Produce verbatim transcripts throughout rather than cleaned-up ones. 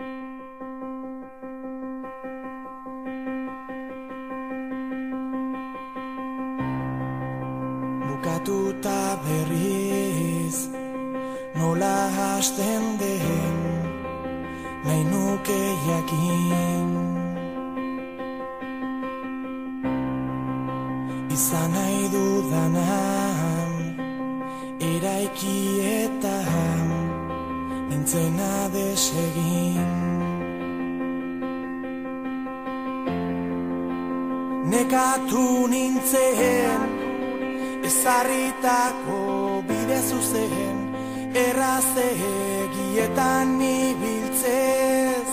Bukatuta berriz nola hasten den nahi nuke jakin. Izan nahi dudanan eraiki eta nintzena desegin. Nekatu nintzen ezarritako bide zuzen, errazegietan ibiltzez.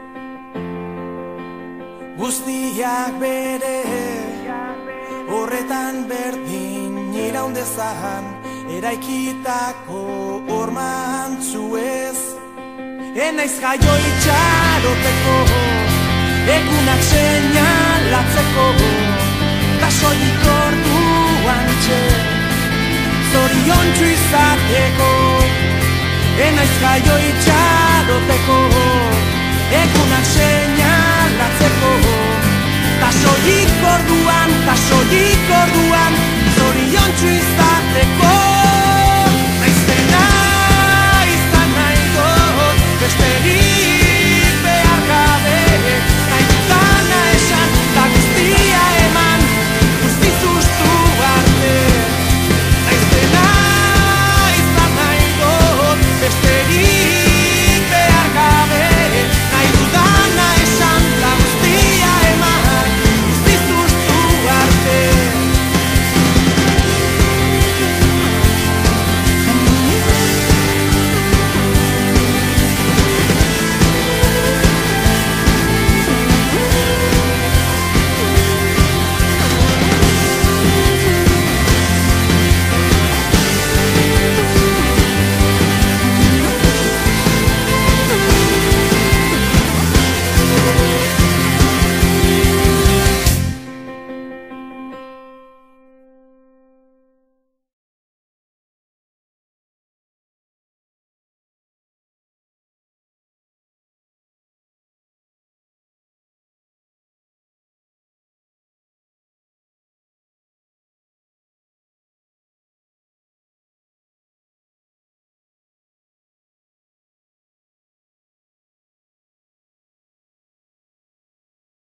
Guztiak bere horretan berdin iraundezan, eraikitako horma antzuez. Enaiz jaio itxaroteko, egunak seinalatzeko, ta soilik orduan txe, zoriontsu izateko. Enaiz jaio itxaroteko, egunak seinalatzeko, ta soilik orduan, ta soilik orduan